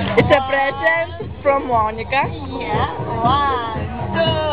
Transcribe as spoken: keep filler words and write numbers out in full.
It's a present from Monica. Yeah. One, two.